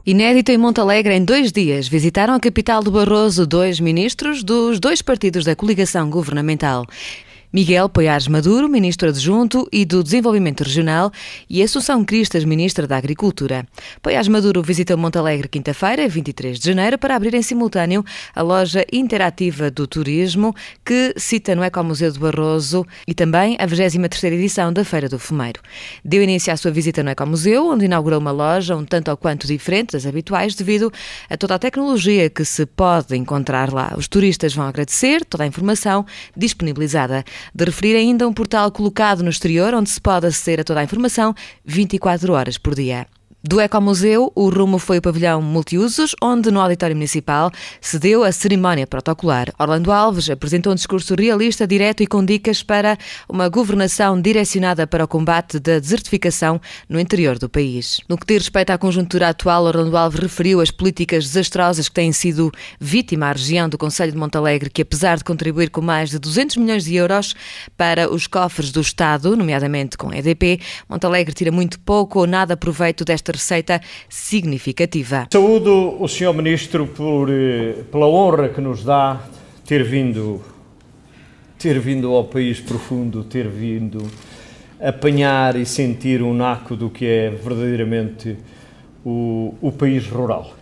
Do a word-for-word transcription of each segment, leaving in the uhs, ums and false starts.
Inédito em Montalegre, em dois dias, visitaram a capital do Barroso dois ministros dos dois partidos da coligação governamental. Miguel Poiares Maduro, ministro adjunto e do Desenvolvimento Regional, e Assunção Cristas, ministra da Agricultura. Poiares Maduro visitou Montalegre quinta-feira, vinte e três de janeiro, para abrir em simultâneo a loja interativa do turismo, que cita no Ecomuseu do Barroso, e também a vigésima terceira edição da Feira do Fumeiro. Deu início à sua visita no Ecomuseu, onde inaugurou uma loja um tanto ou quanto diferente das habituais, devido a toda a tecnologia que se pode encontrar lá. Os turistas vão agradecer toda a informação disponibilizada. De referir ainda um portal colocado no exterior, onde se pode aceder a toda a informação vinte e quatro horas por dia. Do Ecomuseu, o rumo foi o pavilhão multiusos, onde no auditório municipal se deu a cerimónia protocolar. Orlando Alves apresentou um discurso realista, direto e com dicas para uma governação direcionada para o combate da desertificação no interior do país. No que diz respeito à conjuntura atual, Orlando Alves referiu as políticas desastrosas que têm sido vítima à região do concelho de Montalegre, que apesar de contribuir com mais de duzentos milhões de euros para os cofres do Estado, nomeadamente com a E D P, Montalegre tira muito pouco ou nada proveito desta receita significativa. Saúdo o senhor Ministro por, pela honra que nos dá ter vindo, ter vindo ao país profundo, ter vindo apanhar e sentir um naco do que é verdadeiramente o, o país rural.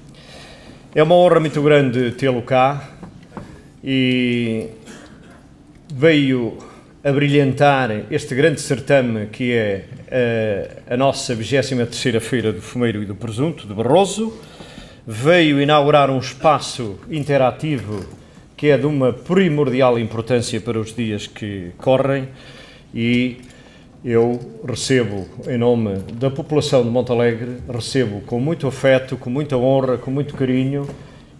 É uma honra muito grande tê-lo cá e veio a brilhantar este grande certame que é a, a nossa vigésima terceira Feira do Fumeiro e do Presunto de Barroso. Veio inaugurar um espaço interativo que é de uma primordial importância para os dias que correm e eu recebo, em nome da população de Montalegre, recebo com muito afeto, com muita honra, com muito carinho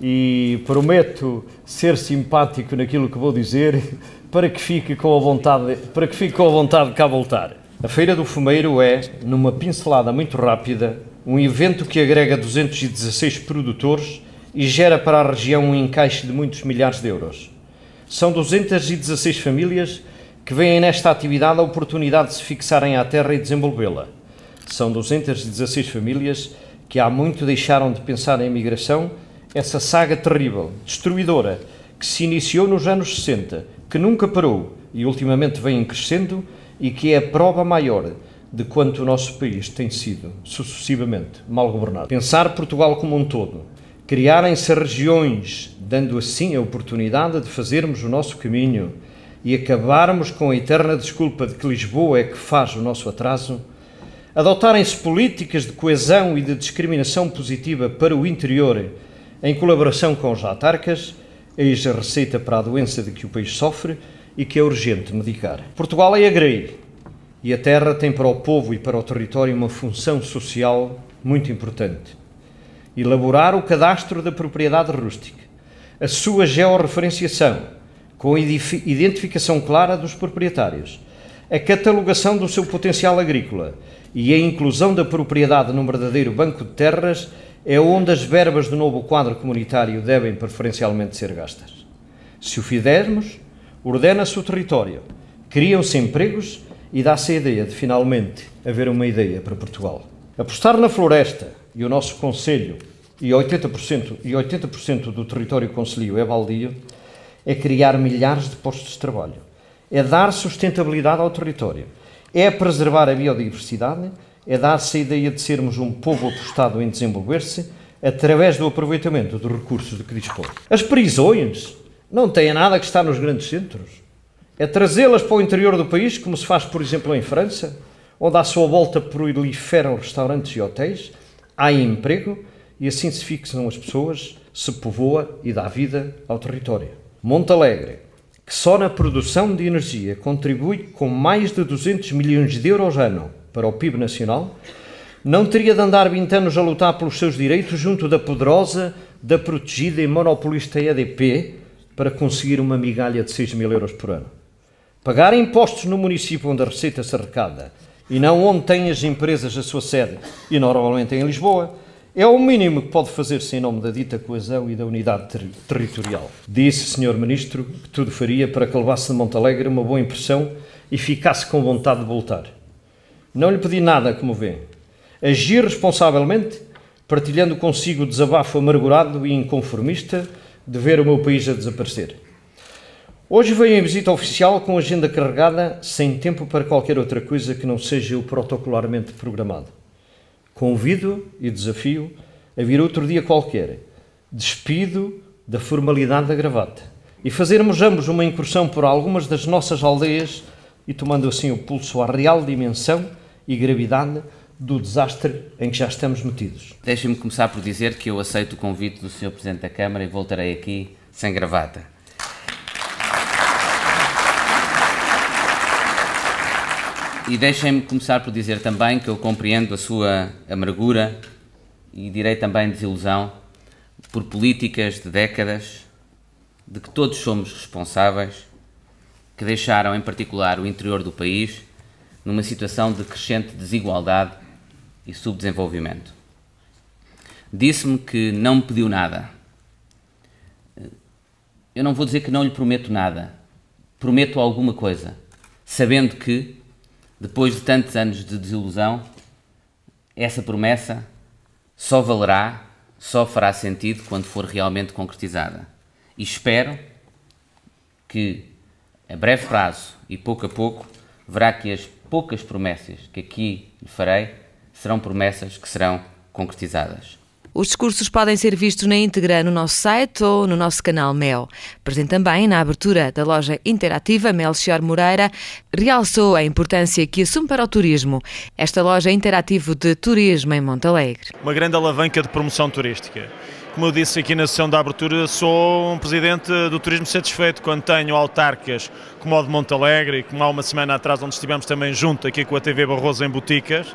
e prometo ser simpático naquilo que vou dizer para que fique com a vontade, para que fique com a vontade de cá voltar. A Feira do Fumeiro é, numa pincelada muito rápida, um evento que agrega duzentos e dezasseis produtores e gera para a região um encaixe de muitos milhares de euros. São duzentas e dezasseis famílias que veem nesta atividade a oportunidade de se fixarem à terra e desenvolvê-la. São duzentas e dezasseis famílias que há muito deixaram de pensar em migração, essa saga terrível, destruidora, que se iniciou nos anos sessenta, que nunca parou e ultimamente vem crescendo e que é a prova maior de quanto o nosso país tem sido sucessivamente mal governado. Pensar Portugal como um todo, criarem-se regiões, dando assim a oportunidade de fazermos o nosso caminho e acabarmos com a eterna desculpa de que Lisboa é que faz o nosso atraso, adotarem-se políticas de coesão e de discriminação positiva para o interior, em colaboração com os autarcas, eis a receita para a doença de que o país sofre e que é urgente medicar. Portugal é agreiro e a terra tem para o povo e para o território uma função social muito importante. Elaborar o cadastro da propriedade rústica, a sua georreferenciação, com a identificação clara dos proprietários, a catalogação do seu potencial agrícola e a inclusão da propriedade num verdadeiro banco de terras é onde as verbas do novo quadro comunitário devem preferencialmente ser gastas. Se o fizermos, ordena-se o território, criam-se empregos e dá-se a ideia de finalmente haver uma ideia para Portugal. Apostar na floresta, e o nosso concelho, e oitenta por cento, e oitenta por cento do território concelhio é baldio, é criar milhares de postos de trabalho, é dar sustentabilidade ao território, é preservar a biodiversidade, é dar-se a ideia de sermos um povo apostado em desenvolver-se através do aproveitamento dos recursos de que dispõe. As prisões não têm nada que estar nos grandes centros. É trazê-las para o interior do país, como se faz, por exemplo, em França, onde à sua volta proliferam restaurantes e hotéis, há emprego e assim se fixam as pessoas, se povoa e dá vida ao território. Montalegre, que só na produção de energia contribui com mais de duzentos milhões de euros ano para o P I B nacional, não teria de andar vinte anos a lutar pelos seus direitos junto da poderosa, da protegida e monopolista E D P para conseguir uma migalha de seis mil euros por ano. Pagar impostos no município onde a receita se arrecada e não onde têm as empresas a sua sede, e normalmente em Lisboa, é o mínimo que pode fazer-se em nome da dita coesão e da unidade ter territorial. Disse, senhor Ministro, que tudo faria para que levasse de Montalegre uma boa impressão e ficasse com vontade de voltar. Não lhe pedi nada, como vê. Agir responsavelmente partilhando consigo o desabafo amargurado e inconformista de ver o meu país a desaparecer. Hoje venho em visita oficial com agenda carregada, sem tempo para qualquer outra coisa que não seja o protocolarmente programado. Convido e desafio a vir outro dia qualquer, despido da formalidade da gravata, e fazermos ambos uma incursão por algumas das nossas aldeias e tomando assim o pulso à real dimensão e gravidade do desastre em que já estamos metidos. Deixem-me começar por dizer que eu aceito o convite do senhor Presidente da Câmara e voltarei aqui sem gravata. E deixem-me começar por dizer também que eu compreendo a sua amargura e direi também desilusão por políticas de décadas de que todos somos responsáveis, que deixaram em particular o interior do país numa situação de crescente desigualdade e subdesenvolvimento. Disse-me que não me pediu nada. Eu não vou dizer que não lhe prometo nada. Prometo alguma coisa, sabendo que depois de tantos anos de desilusão, essa promessa só valerá, só fará sentido quando for realmente concretizada. E espero que, a breve prazo e pouco a pouco, verá que as poucas promessas que aqui lhe farei serão promessas que serão concretizadas. Os discursos podem ser vistos na íntegra no nosso site ou no nosso canal Mel. Presente também na abertura da loja interativa, Melchior Moreira realçou a importância que assume para o turismo esta loja interativa de turismo em Montalegre. Uma grande alavanca de promoção turística. Como eu disse aqui na sessão da abertura, sou um presidente do turismo satisfeito quando tenho autarcas como o de Montalegre e como há uma semana atrás onde estivemos também junto aqui com a T V Barroso em Boticas,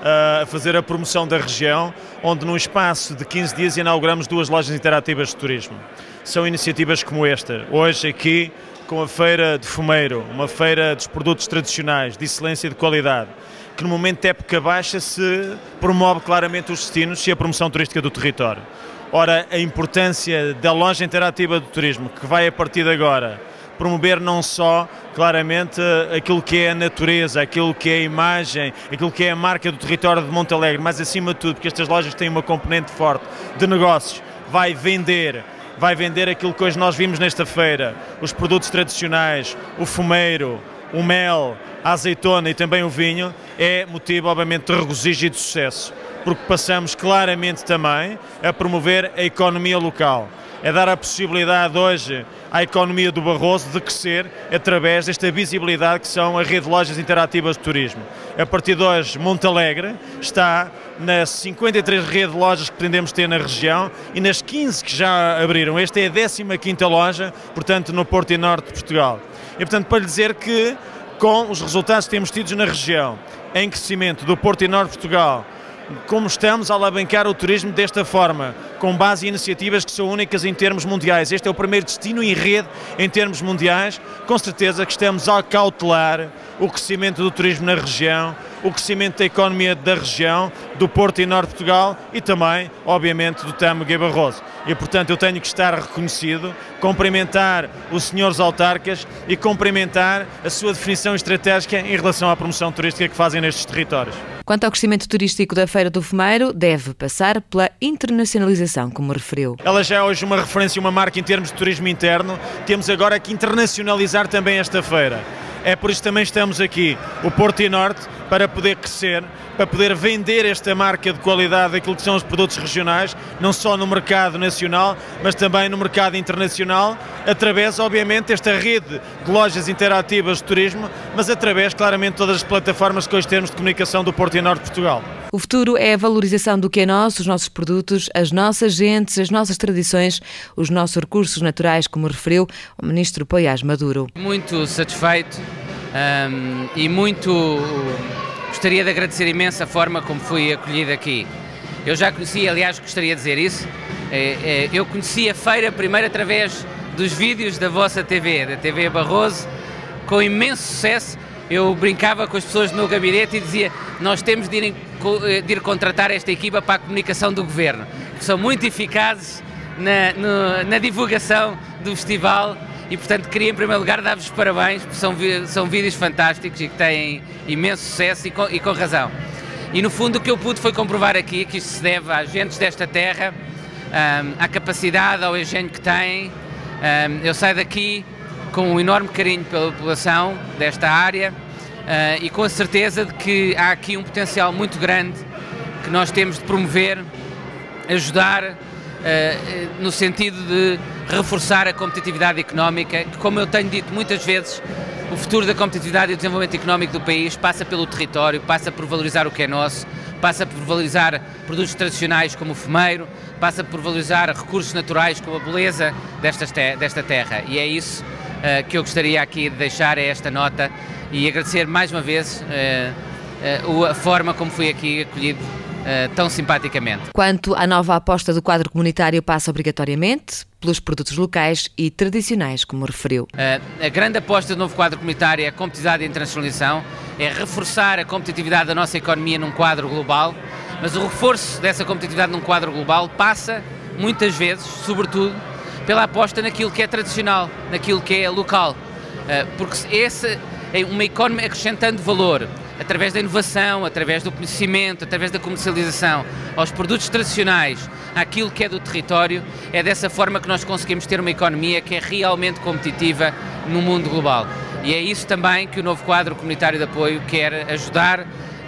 a fazer a promoção da região, onde num espaço de quinze dias inauguramos duas lojas interativas de turismo. São iniciativas como esta, hoje aqui com a Feira de Fumeiro, uma feira dos produtos tradicionais, de excelência e de qualidade, que no momento de época baixa se promove claramente os destinos e a promoção turística do território. Ora, a importância da loja interativa do turismo, que vai a partir de agora promover não só, claramente, aquilo que é a natureza, aquilo que é a imagem, aquilo que é a marca do território de Montalegre, mas acima de tudo, porque estas lojas têm uma componente forte de negócios, vai vender, vai vender aquilo que hoje nós vimos nesta feira, os produtos tradicionais, o fumeiro, o mel, a azeitona e também o vinho, é motivo, obviamente, de regozijo e de sucesso, porque passamos claramente também a promover a economia local. É dar a possibilidade hoje à economia do Barroso de crescer através desta visibilidade que são a rede de lojas interativas de turismo. A partir de hoje, Montalegre está nas cinquenta e três redes de lojas que pretendemos ter na região e nas quinze que já abriram. Esta é a décima quinta loja, portanto, no Porto e Norte de Portugal. E, portanto, para lhe dizer que, com os resultados que temos tidos na região, em crescimento do Porto e Norte de Portugal, como estamos a alavancar o turismo desta forma, com base em iniciativas que são únicas em termos mundiais. Este é o primeiro destino em rede em termos mundiais. Com certeza que estamos a cautelar o crescimento do turismo na região, o crescimento da economia da região, do Porto e Norte de Portugal e também, obviamente, do Tâmega e Barroso. E, portanto, eu tenho que estar reconhecido, cumprimentar os senhores autarcas e cumprimentar a sua definição estratégica em relação à promoção turística que fazem nestes territórios. Quanto ao crescimento turístico da Feira do Fumeiro, deve passar pela internacionalização, como referiu. Ela já é hoje uma referência, uma marca em termos de turismo interno. Temos agora que internacionalizar também esta feira. É por isso que também estamos aqui, o Porto e Norte, para poder crescer, para poder vender esta marca de qualidade daquilo que são os produtos regionais, não só no mercado nacional, mas também no mercado internacional, através, obviamente, desta rede de lojas interativas de turismo, mas através, claramente, de todas as plataformas que hoje temos de comunicação do Porto e Norte de Portugal. O futuro é a valorização do que é nosso, os nossos produtos, as nossas gentes, as nossas tradições, os nossos recursos naturais, como referiu o ministro Poiás Maduro. Muito satisfeito um, e muito gostaria de agradecer imenso a forma como fui acolhido aqui. Eu já conhecia, aliás, gostaria de dizer isso, eu conheci a feira primeiro através dos vídeos da vossa T V, da T V Barroso, com imenso sucesso. Eu brincava com as pessoas do meu gabinete e dizia: nós temos de ir, de ir contratar esta equipa para a comunicação do governo, que são muito eficazes na, no, na divulgação do festival e, portanto, queria em primeiro lugar dar-vos parabéns, porque são, são vídeos fantásticos e que têm imenso sucesso e com, e com razão. E no fundo o que eu pude foi comprovar aqui que isto se deve às gentes desta terra, um, à capacidade, ao engenho que têm. Um, eu saio daqui com um enorme carinho pela população desta área uh, e com a certeza de que há aqui um potencial muito grande que nós temos de promover, ajudar, uh, no sentido de reforçar a competitividade económica, que, como eu tenho dito muitas vezes, o futuro da competitividade e do desenvolvimento económico do país passa pelo território, passa por valorizar o que é nosso, passa por valorizar produtos tradicionais como o fumeiro, passa por valorizar recursos naturais como a beleza destas te desta terra. E é isso uh, que eu gostaria aqui de deixar, é esta nota, e agradecer mais uma vez uh, uh, a forma como fui aqui acolhido Uh, tão simpaticamente. Quanto à nova aposta do quadro comunitário, passa obrigatoriamente pelos produtos locais e tradicionais, como referiu. Uh, a grande aposta do novo quadro comunitário é a competitividade e a internacionalização, é reforçar a competitividade da nossa economia num quadro global, mas o reforço dessa competitividade num quadro global passa, muitas vezes, sobretudo, pela aposta naquilo que é tradicional, naquilo que é local, uh, porque essa é uma economia acrescentando valor, através da inovação, através do conhecimento, através da comercialização aos produtos tradicionais, àquilo que é do território, é dessa forma que nós conseguimos ter uma economia que é realmente competitiva no mundo global. E é isso também que o novo quadro comunitário de apoio quer ajudar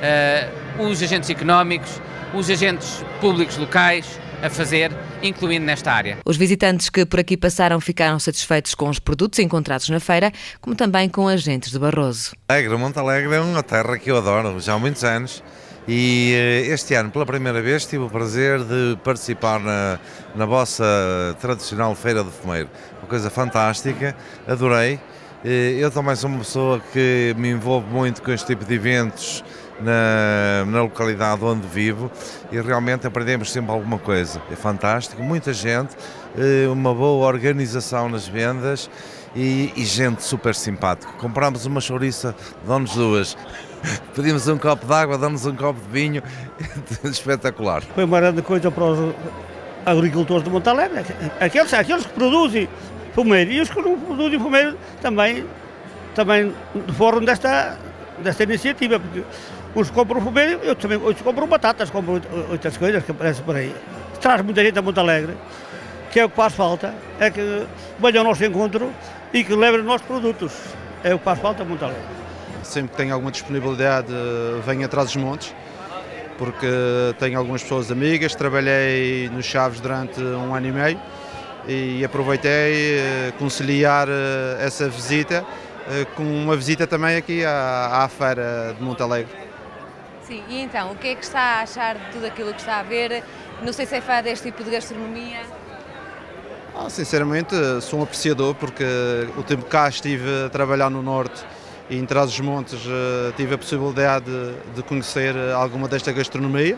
uh, os agentes económicos, os agentes públicos locais a fazer, incluindo nesta área. Os visitantes que por aqui passaram ficaram satisfeitos com os produtos encontrados na feira, como também com agentes de Barroso. Alegre, Montalegre é uma terra que eu adoro já há muitos anos e este ano, pela primeira vez, tive o prazer de participar na, na vossa tradicional Feira do Fumeiro. Uma coisa fantástica, adorei. Eu também sou uma pessoa que me envolve muito com este tipo de eventos Na, na localidade onde vivo e realmente aprendemos sempre alguma coisa. É fantástico, muita gente, uma boa organização nas vendas e, e gente super simpática. Comprámos uma chouriça, dão-nos duas, pedimos um copo de água, dão-nos um copo de vinho, espetacular. Foi uma grande coisa para os agricultores de Montalegre, aqueles, aqueles que produzem fumeiro e os que não produzem fumeiro também, também foram desta, desta iniciativa, porque uns compram fumeiro, eu também, outros compram batatas, compram outras coisas que aparecem por aí. Traz muita gente a Montalegre, que é o que faz falta, é que venham ao nosso encontro e que levem os nossos produtos. É o que faz falta a Montalegre. Sempre que tenho alguma disponibilidade, venho atrás dos montes, porque tenho algumas pessoas amigas, trabalhei nos Chaves durante um ano e meio e aproveitei conciliar essa visita com uma visita também aqui à, à Feira de Montalegre. Sim, e então, o que é que está a achar de tudo aquilo que está a ver? Não sei se é fã deste tipo de gastronomia. Ah, sinceramente, sou um apreciador, porque o tempo que cá estive a trabalhar no Norte e em Trás-os-Montes tive a possibilidade de, de conhecer alguma desta gastronomia.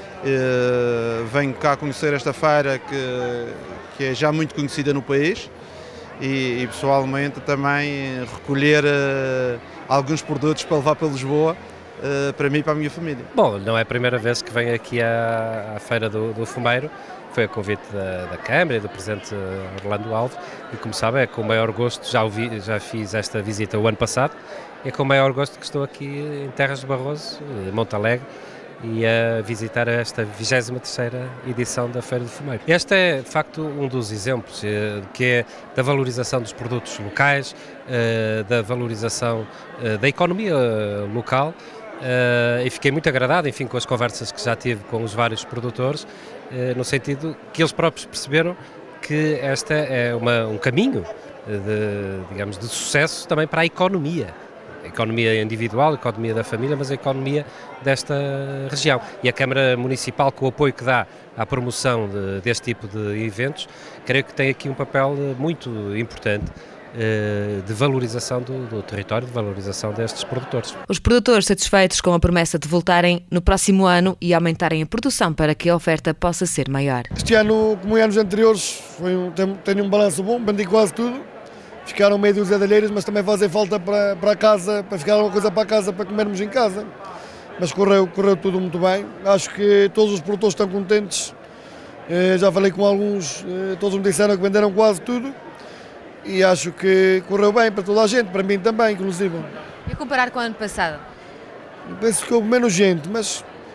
Uh, venho cá conhecer esta feira que, que é já muito conhecida no país e, e pessoalmente também recolher uh, alguns produtos para levar para Lisboa, uh, para mim e para a minha família. Bom, não é a primeira vez que venho aqui à, à Feira do, do Fumeiro, foi a convite da, da Câmara e do Presidente Orlando Alves e, como sabem, é com o maior gosto, já, ouvi, já fiz esta visita o ano passado, é com o maior gosto que estou aqui em Terras de Barroso, Montalegre, e a visitar esta vigésima terceira edição da Feira do Fumeiro. Este é, de facto, um dos exemplos, que é da valorização dos produtos locais, da valorização da economia local, e fiquei muito agradado, enfim, com as conversas que já tive com os vários produtores, no sentido que eles próprios perceberam que este é uma, um caminho de, digamos, de sucesso também para a economia. A economia individual, a economia da família, mas a economia desta região. E a Câmara Municipal, com o apoio que dá à promoção de, deste tipo de eventos, creio que tem aqui um papel muito importante de valorização do, do território, de valorização destes produtores. Os produtores satisfeitos com a promessa de voltarem no próximo ano e aumentarem a produção para que a oferta possa ser maior. Este ano, como em anos anteriores, foi um, tem, tem um balanço bom, vendi quase tudo. Ficaram meio dúzia de alheiras, mas também fazem falta para, para casa, para ficar alguma coisa para casa, para comermos em casa. Mas correu, correu tudo muito bem. Acho que todos os produtores estão contentes. Eh, já falei com alguns, eh, todos me disseram que venderam quase tudo. E acho que correu bem para toda a gente, para mim também, inclusive. E comparar com o ano passado? Penso que houve menos gente, mas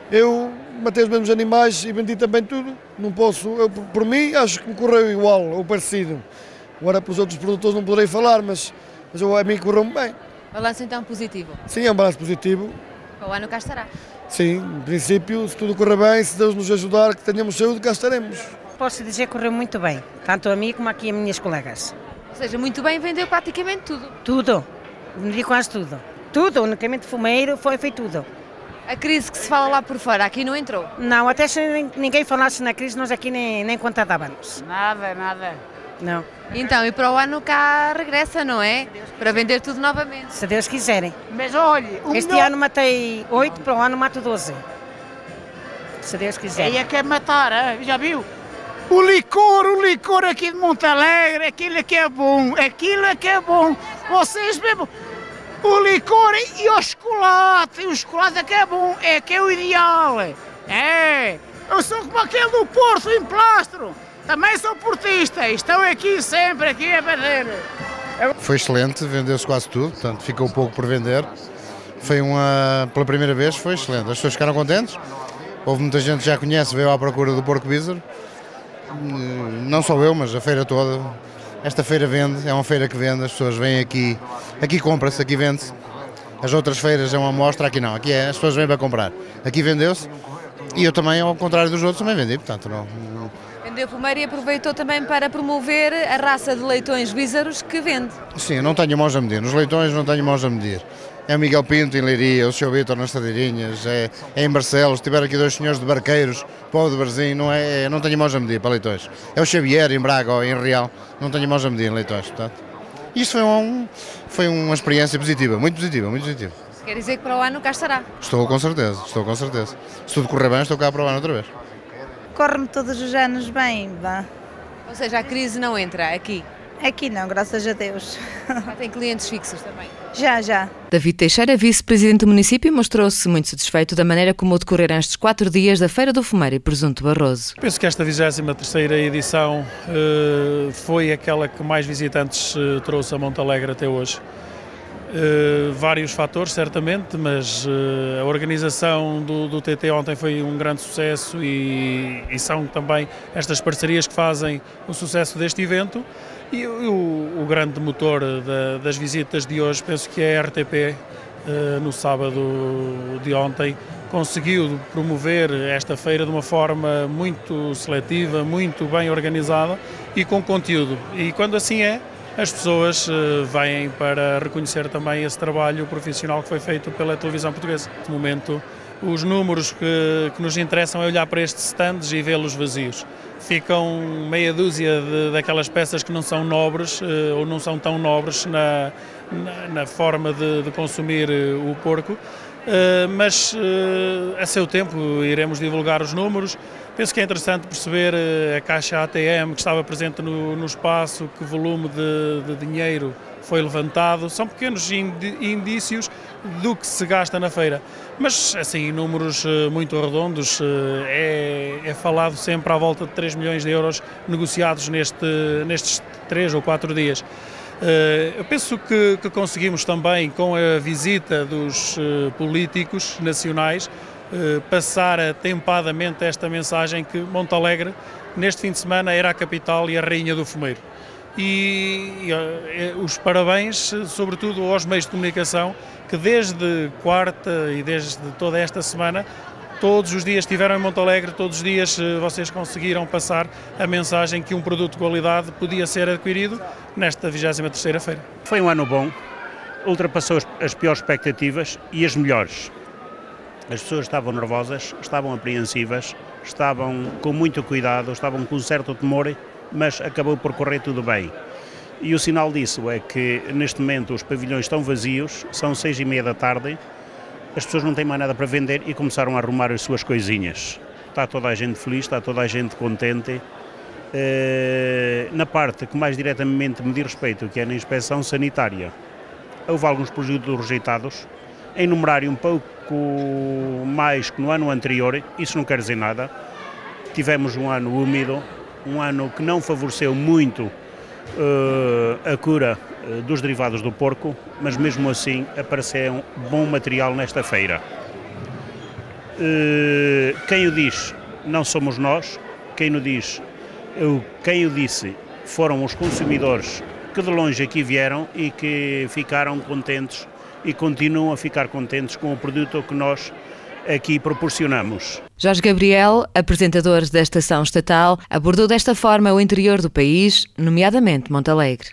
Eu matei os mesmos animais e vendi também tudo. Não posso, eu, por mim, acho que me correu igual ou parecido. Agora, para os outros produtores não poderei falar, mas, mas eu, a mim correu-me bem. Balanço então positivo? Sim, é um balanço positivo. Para o ano cá estará? Sim, em princípio, se tudo correr bem, se Deus nos ajudar, que tenhamos saúde, cá estaremos. Posso dizer que correu muito bem, tanto a mim como aqui as minhas colegas. Ou seja, muito bem, vendeu praticamente tudo? Tudo, vendi quase tudo. Tudo, unicamente fumeiro, foi feito tudo. A crise que se fala lá por fora, aqui não entrou? Não, até se ninguém falasse na crise, nós aqui nem, nem conta dávamos. Nada, nada. Não. Então, e para o ano cá regressa, não é? Para vender tudo novamente. Se Deus quiserem. Mas olha, este melhor... ano matei oito, para o ano mato doze. Se Deus quiser. Aí é que é matar, hein? Já viu? O licor, o licor aqui de Montalegre, aquilo é que é bom, aquilo é que é bom. Vocês bebam o licor e o chocolate, o chocolate é que é bom, é que é o ideal. É, eu sou como aquele do Porto em Plastro. Também sou portista, estou aqui sempre, aqui a vender. Foi excelente, vendeu-se quase tudo, portanto ficou pouco por vender. Foi uma, pela primeira vez, foi excelente. As pessoas ficaram contentes, houve muita gente que já conhece, veio à procura do porco bízaro. Não só eu, mas a feira toda. Esta feira vende, é uma feira que vende, as pessoas vêm aqui, aqui compra-se, aqui vende-se. As outras feiras é uma amostra, aqui não, aqui é, as pessoas vêm para comprar. Aqui vendeu-se e eu também, ao contrário dos outros, também vendi, portanto não... Vendeu fumeiro e aproveitou também para promover a raça de leitões bízaros que vende. Sim, não tenho mãos a medir, nos leitões não tenho mãos a medir. É o Miguel Pinto em Leiria, o seu Vítor nas Tadeirinhas, é, é em Barcelos, tiveram aqui dois senhores de Barqueiros, povo de Barzinho, não, é, não tenho mãos a medir para leitões. É o Xavier em Braga ou em Real, não tenho mãos a medir em leitões, portanto. Isto foi, um, foi uma experiência positiva, muito positiva, muito positiva. Quer dizer que para o ano cá estará? Estou com certeza, estou com certeza. Se tudo correr bem, estou cá para o ano outra vez. Corre-me todos os anos bem, vá. Ou seja, a crise não entra aqui? Aqui não, graças a Deus. Já tem clientes fixos também? Já, já. David Teixeira, vice-presidente do município, mostrou-se muito satisfeito da maneira como decorreram estes quatro dias da Feira do Fumeiro e Presunto Barroso. Penso que esta vigésima terceira edição uh, foi aquela que mais visitantes uh, trouxe a Montalegre até hoje. Uh, vários fatores, certamente, mas uh, a organização do, do T T ontem foi um grande sucesso e, e são também estas parcerias que fazem o sucesso deste evento. E o, o grande motor da, das visitas de hoje, penso que é a R T P, uh, no sábado de ontem, conseguiu promover esta feira de uma forma muito seletiva, muito bem organizada e com conteúdo. E quando assim é, as pessoas uh, vêm para reconhecer também esse trabalho profissional que foi feito pela televisão portuguesa. Neste momento, os números que, que nos interessam é olhar para estes stands e vê-los vazios. Ficam meia dúzia de, daquelas peças que não são nobres uh, ou não são tão nobres na, na, na forma de, de consumir uh, o porco, uh, mas uh, a seu tempo iremos divulgar os números. Penso que é interessante perceber uh, a caixa A T M que estava presente no, no espaço, que volume de, de dinheiro foi levantado, são pequenos indícios do que se gasta na feira, mas assim, números muito redondos, é, é falado sempre à volta de três milhões de euros negociados neste, nestes três ou quatro dias. Eu penso que, que conseguimos também, com a visita dos políticos nacionais, passar atempadamente esta mensagem que Montalegre, neste fim de semana, era a capital e a rainha do fumeiro. E, e os parabéns, sobretudo aos meios de comunicação, que desde quarta e desde toda esta semana, todos os dias estiveram em Montalegre, todos os dias vocês conseguiram passar a mensagem que um produto de qualidade podia ser adquirido nesta vigésima terceira feira. Foi um ano bom, ultrapassou as piores expectativas e as melhores. As pessoas estavam nervosas, estavam apreensivas, estavam com muito cuidado, estavam com um certo temor, mas acabou por correr tudo bem. E o sinal disso é que neste momento os pavilhões estão vazios, são seis e meia da tarde, as pessoas não têm mais nada para vender e começaram a arrumar as suas coisinhas. Está toda a gente feliz, está toda a gente contente. Na parte que mais diretamente me diz respeito, que é na inspeção sanitária, houve alguns produtos rejeitados, em numerário um pouco mais que no ano anterior, isso não quer dizer nada. Tivemos um ano úmido, um ano que não favoreceu muito uh, a cura uh, dos derivados do porco, mas mesmo assim apareceu um bom material nesta feira. Quem o diz não somos nós, quem o diz, quem o disse foram os consumidores que de longe aqui vieram e que ficaram contentes e continuam a ficar contentes com o produto que nós aqui proporcionamos. Jorge Gabriel, apresentador da estação estatal, abordou desta forma o interior do país, nomeadamente Montalegre.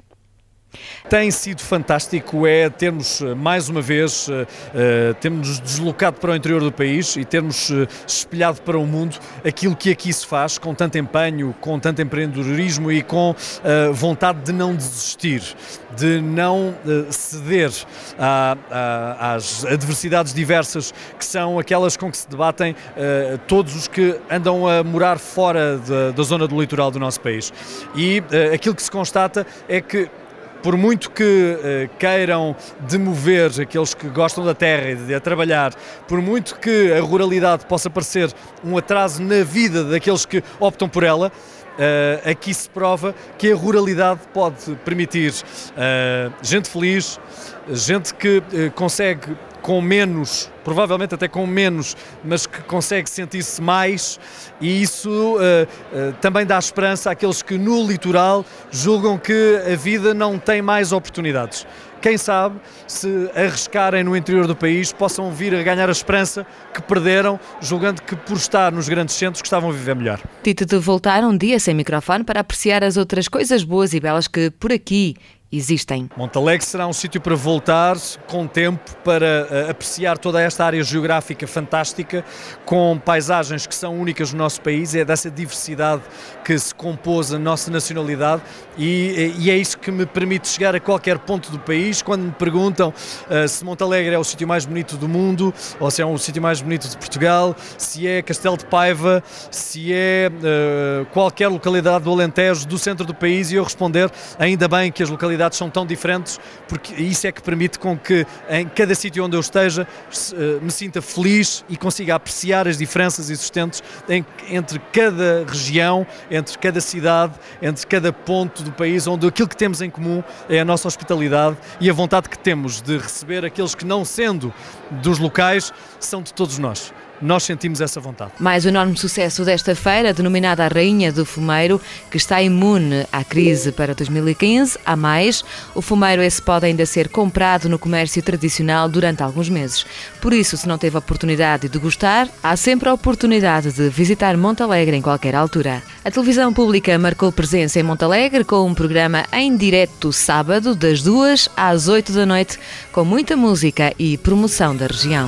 Tem sido fantástico é termos mais uma vez, uh, termos deslocado para o interior do país e termos uh, espelhado para o mundo aquilo que aqui se faz com tanto empenho, com tanto empreendedorismo e com uh, vontade de não desistir, de não uh, ceder a, a, às adversidades diversas que são aquelas com que se debatem uh, todos os que andam a morar fora da, da zona do litoral do nosso país. E uh, aquilo que se constata é que por muito que uh, queiram demover aqueles que gostam da terra e de a trabalhar, por muito que a ruralidade possa parecer um atraso na vida daqueles que optam por ela, uh, aqui se prova que a ruralidade pode permitir uh, gente feliz, gente que uh, consegue com menos, provavelmente até com menos, mas que consegue sentir-se mais, e isso uh, uh, também dá esperança àqueles que no litoral julgam que a vida não tem mais oportunidades. Quem sabe, se arriscarem no interior do país, possam vir a ganhar a esperança que perderam, julgando que por estar nos grandes centros gostavam de viver melhor. Tito de voltar um dia sem microfone para apreciar as outras coisas boas e belas que por aqui existem. Montalegre será um sítio para voltar com tempo para uh, apreciar toda esta área geográfica fantástica, com paisagens que são únicas no nosso país. É dessa diversidade que se compôs a nossa nacionalidade e, e é isso que me permite chegar a qualquer ponto do país. Quando me perguntam uh, se Montalegre é o sítio mais bonito do mundo, ou se é o sítio mais bonito de Portugal, se é Castelo de Paiva, se é uh, qualquer localidade do Alentejo, do centro do país, e eu responder, ainda bem que as localidades são tão diferentes, porque isso é que permite com que em cada sítio onde eu esteja me sinta feliz e consiga apreciar as diferenças existentes entre cada região, entre cada cidade, entre cada ponto do país, onde aquilo que temos em comum é a nossa hospitalidade e a vontade que temos de receber aqueles que, não sendo dos locais, são de todos nós. Nós sentimos essa vontade. Mais um enorme sucesso desta feira, denominada a Rainha do Fumeiro, que está imune à crise para dois mil e quinze. A mais, o fumeiro esse pode ainda ser comprado no comércio tradicional durante alguns meses. Por isso, se não teve a oportunidade de gostar, há sempre a oportunidade de visitar Montalegre em qualquer altura. A televisão pública marcou presença em Montalegre com um programa em direto sábado, das duas às oito da noite, com muita música e promoção da região.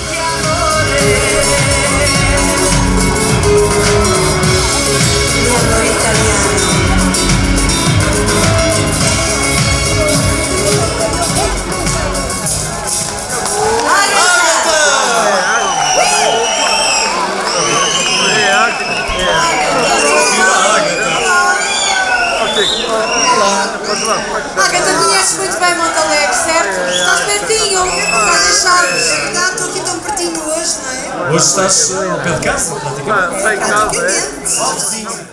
Agatha, conheces muito bem Montalegre, certo? Estás pertinho, estás em Chaves. Não, estou aqui tão pertinho hoje, não é? Hoje estás ao pé de casa, praticamente. Praticamente.